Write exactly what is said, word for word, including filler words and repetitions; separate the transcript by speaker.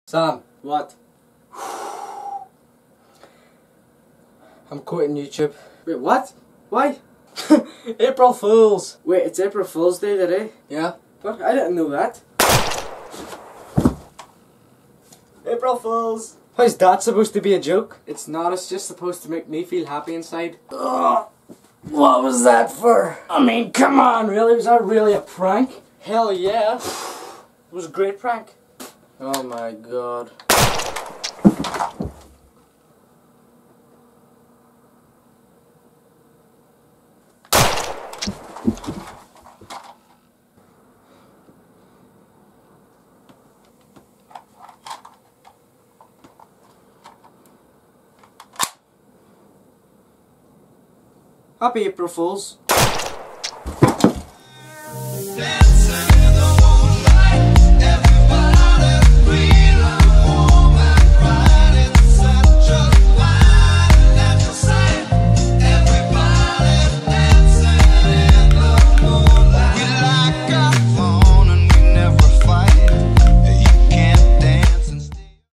Speaker 1: Sam,
Speaker 2: What?
Speaker 1: I'm quitting YouTube.
Speaker 2: Wait, what? Why?
Speaker 1: April Fools!
Speaker 2: Wait, it's April Fool's Day today.
Speaker 1: Yeah?
Speaker 2: What? I didn't know that.
Speaker 1: April Fools! How's that supposed to be a joke?
Speaker 2: It's not, it's just supposed to make me feel happy inside.
Speaker 1: Ugh. What was that for? I mean, come on, really? Was that really a prank?
Speaker 2: Hell yeah. It was a great prank.
Speaker 1: Oh my god.
Speaker 2: Happy April Fools.